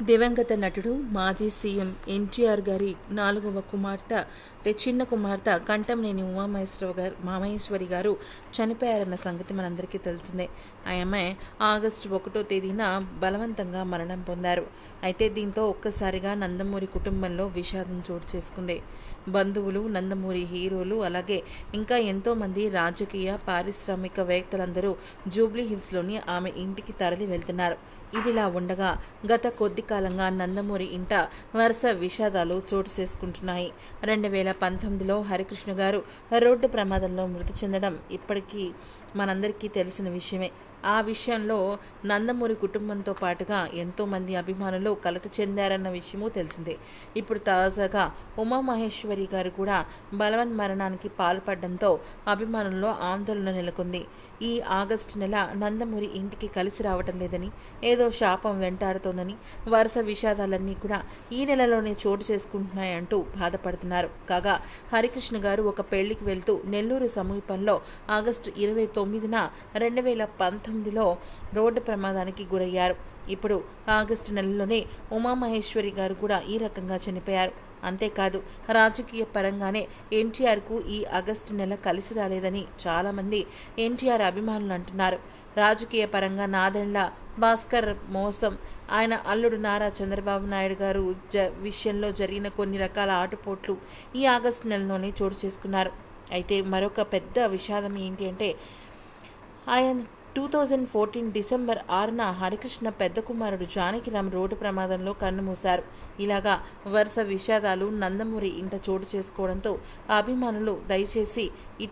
దివంగత నటుడు మాజీ సీఎం ఎన్టీఆర్ గారి 4వ కుమార్తె చిన్న కుమార్తె కంఠంనేని ఉమామహేశ్వరి గారు చనిపోయారన్న సంగతి మనందరికీ తెలిసిందే. ఆమె ఆగస్టు 1వ తేదీన బలవంతంగా మరణం పొందారు. అయితే దీంతో ఒక్కసారిగా నందమూరి కుటుంబంలో విషాదం చోటు చేసుకుంది. బంధువులు, నందమూరి హీరోలు, అలాగే ఇంకా ఎంతోమంది రాజకీయ పారిశ్రామికవేత్తలందరూ జూబ్లీ హిల్స్లోని ఆమె ఇంటికి తరలి వెళ్తున్నారు. ఇదిలా ఉండగా గత కొద్ది కాలంగా నందమూరి ఇంట వరుస విషాదాలు చోటు చేసుకుంటున్నాయి. 2019లో హరికృష్ణ గారు రోడ్డు ప్రమాదంలో మృతి చెందడం ఇప్పటికీ మనందరికీ తెలిసిన విషయమే. ఆ విషయంలో నందమూరి కుటుంబంతో పాటుగా ఎంతోమంది అభిమానులు కలత చెందారన్న విషయమూ తెలిసిందే. ఇప్పుడు తాజాగా ఉమామహేశ్వరి గారు కూడా బలవన్మరణానికి పాల్పడడంతో అభిమానుల్లో ఆందోళన నెలకొంది. ఈ ఆగస్టు నెల నందమూరి ఇంటికి కలిసి రావటం లేదని, ఏదో శాపం వెంటాడుతోందని, వరుస విషాదాలన్నీ కూడా ఈ నెలలోనే చోటు చేసుకుంటున్నాయంటూ బాధపడుతున్నారు. కాగా హరికృష్ణ గారు ఒక పెళ్లికి వెళ్తూ నెల్లూరు సమీపంలో ఆగస్టు 29న 2019లో రోడ్డు ప్రమాదానికి గురయ్యారు. ఇప్పుడు ఆగస్టు నెలలోనే ఉమామహేశ్వరి గారు కూడా ఈ రకంగా చనిపోయారు. అంతేకాదు రాజకీయ పరంగానే ఎన్టీఆర్కు ఈ ఆగస్టు నెల కలిసి రాలేదని చాలామంది ఎన్టీఆర్ అభిమానులు అంటున్నారు. రాజకీయ పరంగా నాదెండ్ల భాస్కర్ మోసం, ఆయన అల్లుడు నారా చంద్రబాబు నాయుడు గారు విషయంలో జరిగిన కొన్ని రకాల ఆటుపోట్లు ఈ ఆగస్టు నెలలోనే చోటు చేసుకున్నారు. అయితే మరొక పెద్ద విషాదం ఏంటి అంటే, ఆయన 2014 డిసెంబర్ 6న హరికృష్ణ పెద్ద కుమారుడు జానకిరామ్ రోడ్డు ప్రమాదంలో కన్నుమూశారు. ఇలాగా వరుస విషాదాలు నందమూరి ఇంట చోటు చేసుకోవడంతో అభిమానులు దయచేసి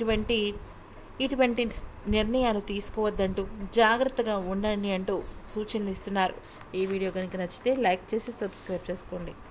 ఇటువంటి నిర్ణయాలు తీసుకోవద్దంటూ జాగ్రత్తగా ఉండండి అంటూ సూచనలు ఇస్తున్నారు. ఈ వీడియో కనుక నచ్చితే లైక్ చేసి సబ్స్క్రైబ్ చేసుకోండి.